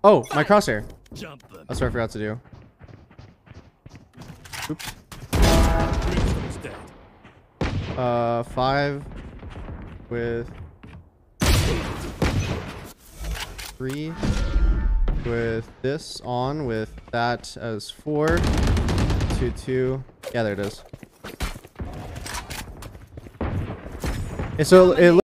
Oh, my crosshair. That's what I forgot to do. Oops. 5 with 3 with this on with that as 4 2 2. Yeah, there it is. And so it